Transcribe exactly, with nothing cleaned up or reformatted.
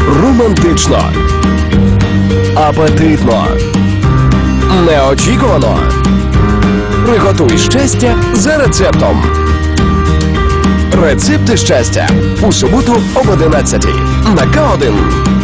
Романтично. Апетитно. Неочікувано. Приготуй щастя за рецептом. Рецепти щастя. У суботу об одинадцятій. На К один.